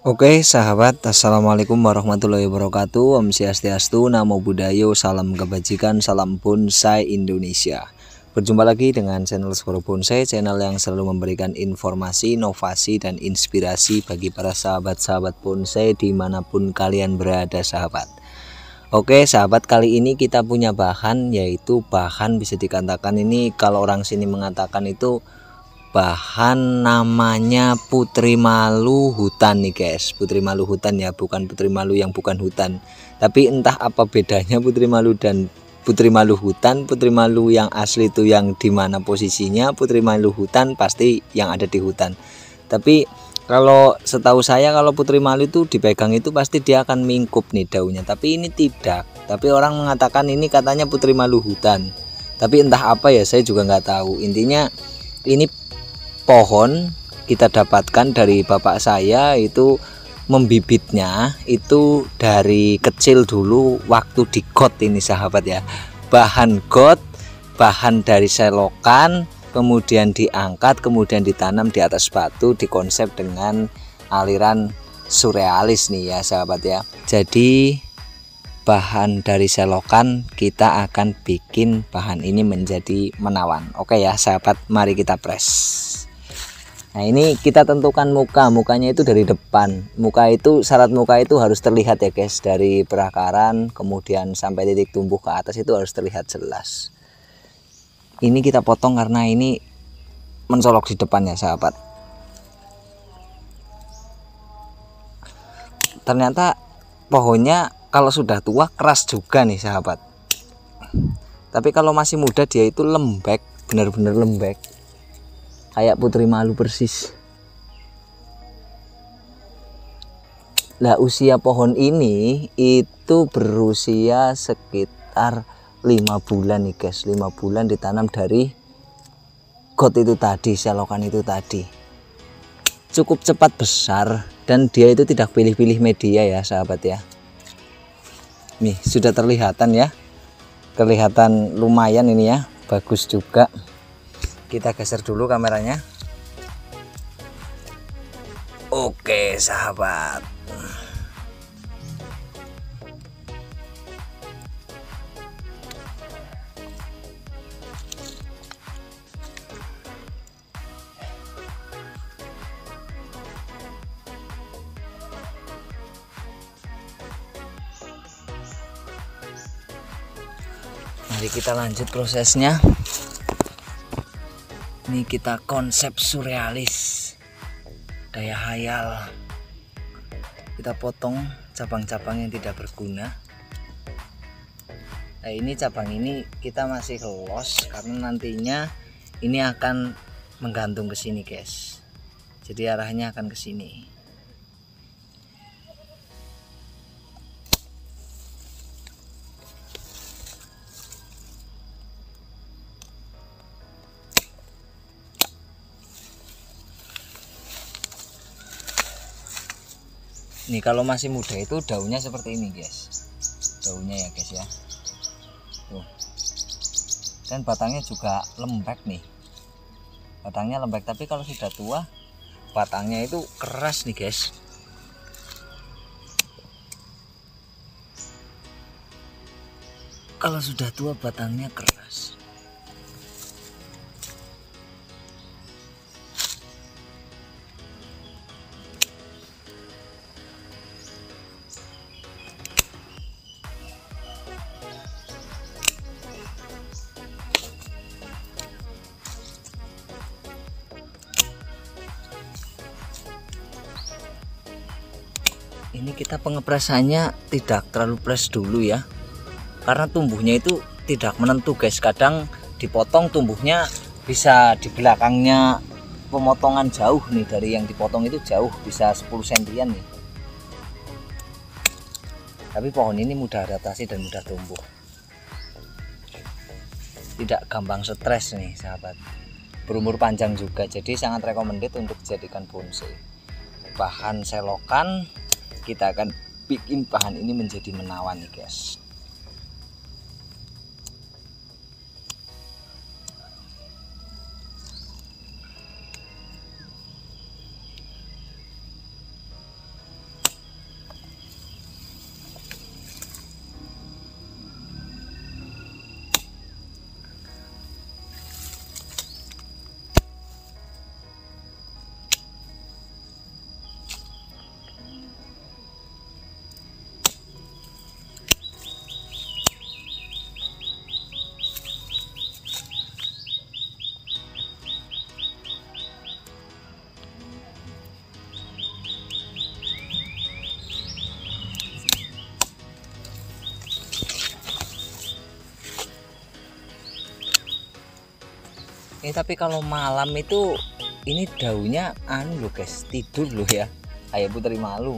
Oke sahabat, assalamualaikum warahmatullahi wabarakatuh. Om Swastiastu, Namo Buddhaya, salam kebajikan, salam bonsai Indonesia. Berjumpa lagi dengan channel Suara Bonsai, channel yang selalu memberikan informasi, inovasi, dan inspirasi bagi para sahabat-sahabat bonsai dimanapun kalian berada sahabat. Oke sahabat, kali ini kita punya bahan, yaitu bahan bisa dikatakan ini kalau orang sini mengatakan itu bahan namanya putri malu hutan nih guys. Putri malu hutan ya, bukan putri malu yang bukan hutan. Tapi entah apa bedanya putri malu dan putri malu hutan. Putri malu yang asli itu yang dimana posisinya, putri malu hutan pasti yang ada di hutan. Tapi kalau setahu saya kalau putri malu itu dipegang itu pasti dia akan mingkup nih daunnya. Tapi ini tidak. Tapi orang mengatakan ini katanya putri malu hutan. Tapi entah apa ya, saya juga nggak tahu. Intinya ini pohon kita dapatkan dari bapak saya, itu membibitnya itu dari kecil dulu waktu di got ini sahabat ya. Bahan got, bahan dari selokan, kemudian diangkat, kemudian ditanam di atas batu, dikonsep dengan aliran surrealis nih ya sahabat ya. Jadi bahan dari selokan kita akan bikin bahan ini menjadi menawan. Oke ya sahabat, mari kita press. Nah ini kita tentukan mukanya itu dari depan. Syarat muka itu harus terlihat ya guys, dari perakaran kemudian sampai titik tumbuh ke atas itu harus terlihat jelas. Ini kita potong karena ini mencolok di depannya sahabat. Ternyata pohonnya kalau sudah tua keras juga nih sahabat. Tapi kalau masih muda dia itu lembek, benar-benar lembek. Kayak putri malu persis. Nah usia pohon ini itu berusia sekitar 5 bulan nih guys. 5 bulan ditanam dari got itu tadi, selokan itu tadi. Cukup cepat besar dan dia itu tidak pilih-pilih media ya sahabat ya. Nih sudah terlihatan ya. Kelihatan lumayan ini ya, bagus juga. Kita geser dulu kameranya. Oke sahabat, mari kita lanjut prosesnya. Ini kita konsep surrealis, daya hayal. Kita potong cabang-cabang yang tidak berguna. Nah ini cabang ini kita masih los karena nantinya ini akan menggantung ke sini guys. Jadi arahnya akan ke sini. Nih kalau masih muda itu daunnya seperti ini guys, daunnya ya guys ya. Tuh. Dan batangnya juga lembek nih, batangnya lembek. Tapi kalau sudah tua batangnya itu keras nih guys. Kalau sudah tua batangnya keras. Ini kita pengepresannya tidak terlalu press dulu ya, karena tumbuhnya itu tidak menentu guys. Kadang dipotong tumbuhnya bisa di belakangnya pemotongan jauh nih, dari yang dipotong itu jauh, bisa 10 sentian nih. Tapi pohon ini mudah adaptasi dan mudah tumbuh, tidak gampang stres nih sahabat, berumur panjang juga. Jadi sangat recommended untuk dijadikan bonsai. Bahan selokan, kita akan bikin bahan ini menjadi menawan nih guys. Ini tapi kalau malam itu ini daunnya anu loh guys, tidur loh ya. Ayo putri malu.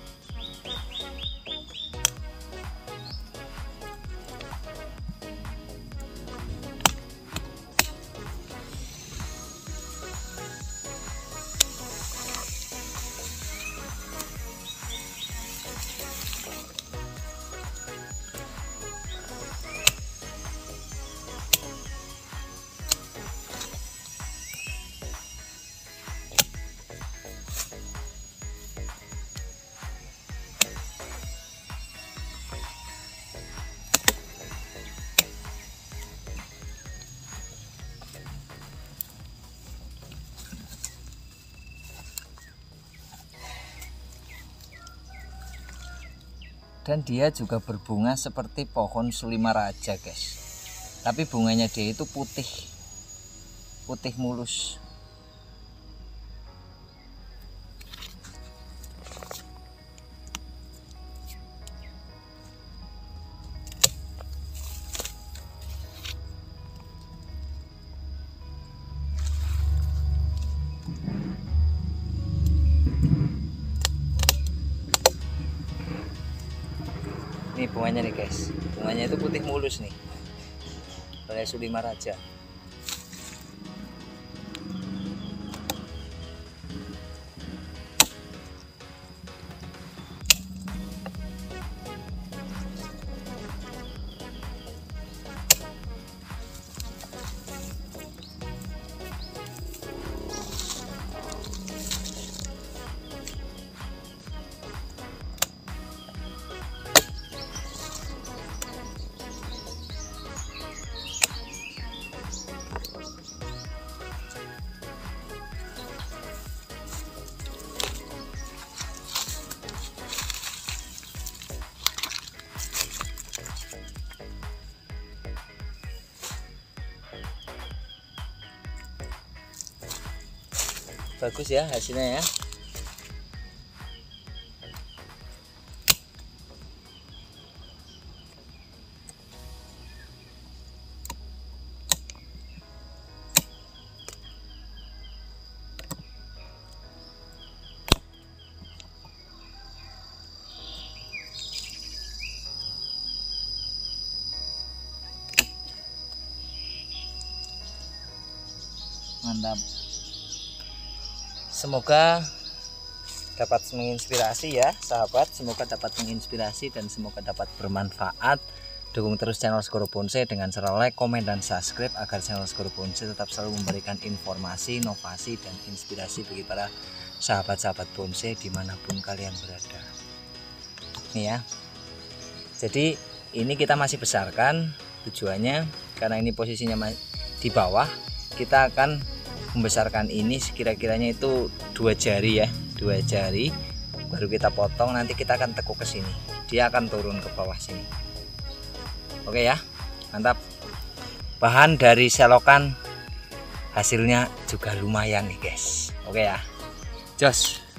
Dan dia juga berbunga seperti pohon sulima raja guys, tapi bunganya dia itu putih mulus. Ini bunganya nih guys, bunganya itu putih mulus nih, kayak sulima raja. Bagus ya hasilnya ya. Mantap. Semoga dapat menginspirasi ya sahabat, semoga dapat menginspirasi dan semoga dapat bermanfaat. Dukung terus channel Skoro Bonsai dengan cara like, komen, dan subscribe agar channel Skoro Bonsai tetap selalu memberikan informasi, inovasi, dan inspirasi bagi para sahabat-sahabat bonsai dimanapun kalian berada. Nih ya, jadi ini kita masih besarkan, tujuannya karena ini posisinya di bawah, kita akan membesarkan ini sekira-kiranya itu 2 jari ya, 2 jari baru kita potong, nanti kita akan tekuk ke sini, dia akan turun ke bawah sini. Oke ya, mantap. Bahan dari selokan hasilnya juga lumayan nih guys. Oke ya, jos.